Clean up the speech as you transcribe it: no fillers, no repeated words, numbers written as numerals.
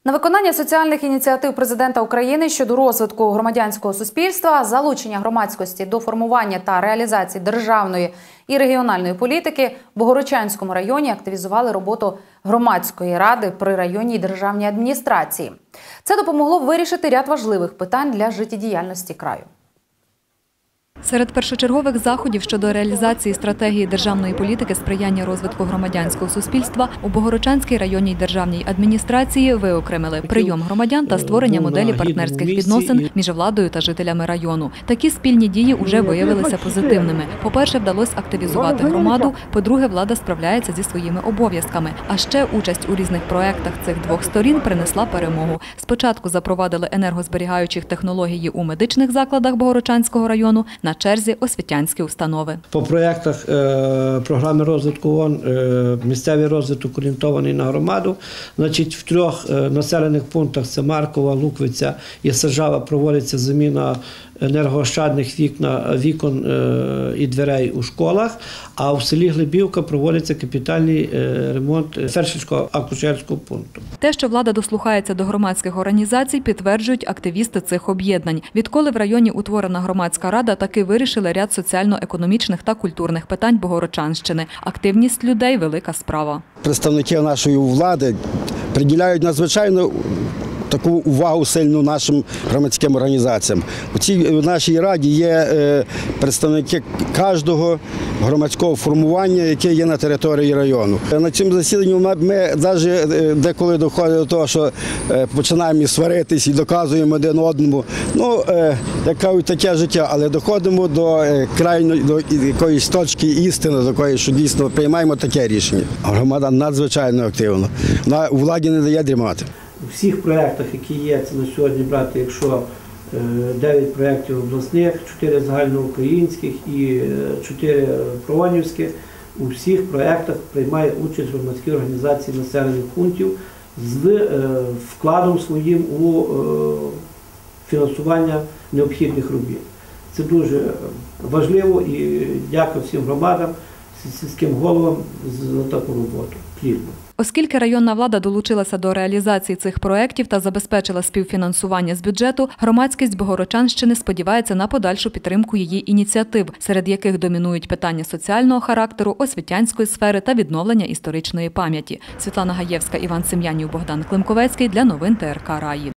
На виконання соціальних ініціатив президента України щодо розвитку громадянського суспільства, залучення громадськості до формування та реалізації державної і регіональної політики в Богородчанському районі активізували роботу громадської ради при районній державній адміністрації. Це допомогло вирішити ряд важливих питань для життєдіяльності краю. Серед першочергових заходів щодо реалізації стратегії державної політики сприяння розвитку громадянського суспільства у Богородчанській районній державній адміністрації виокремили прийом громадян та створення моделі партнерських відносин між владою та жителями району. Такі спільні дії вже виявилися позитивними. По-перше, вдалося активізувати громаду, по-друге, влада справляється зі своїми обов'язками. А ще участь у різних проєктах цих двох сторін принесла перемогу. Спочатку запровадили енергозберігаючі технології у медичних закладах Богородчанського району, на черзі освітянські установи. По проєктах програми розвитку ООН місцевий розвиток орієнтований на громаду. Значить, в 3 населених пунктах – це Маркова, Луквиця і Сажава – проводиться заміна енергоощадних вікон і дверей у школах, а в селі Глибівка проводиться капітальний ремонт фельдшерського акушерського пункту. Те, що влада дослухається до громадських організацій, підтверджують активісти цих об'єднань. Відколи в районі утворена громадська рада, таки вирішили ряд соціально-економічних та культурних питань Богородчанщини. Активність людей – велика справа. Представники нашої влади приділяють надзвичайно таку увагу сильну нашим громадським організаціям. У цій нашій раді є представники кожного громадського формування, яке є на території району. На цьому засіданні ми навіть деколи доходимо до того, що починаємо і сваритись, і доказуємо один одному. Ну, як кажуть, таке життя, але доходимо до крайньої, до якоїсь точки істини, до якої, що дійсно приймаємо таке рішення. Громада надзвичайно активна. Вона у владі не дає дрімати. У всіх проєктах, які є, це на сьогодні брати, якщо 9 проєктів обласних, 4 загальноукраїнських і 4 проонівських, у всіх проєктах приймає участь громадські організації населених пунктів з вкладом своїм у фінансування необхідних робіт. Це дуже важливо і дякую всім громадам, сільським головам за таку роботу, плідну. Оскільки районна влада долучилася до реалізації цих проєктів та забезпечила співфінансування з бюджету, громадськість Богородчанщини сподівається на подальшу підтримку її ініціатив, серед яких домінують питання соціального характеру, освітянської сфери та відновлення історичної пам'яті. Світлана Гаєвська, Іван Сем'янів, Богдан Климковецький для новин ТРК Раї.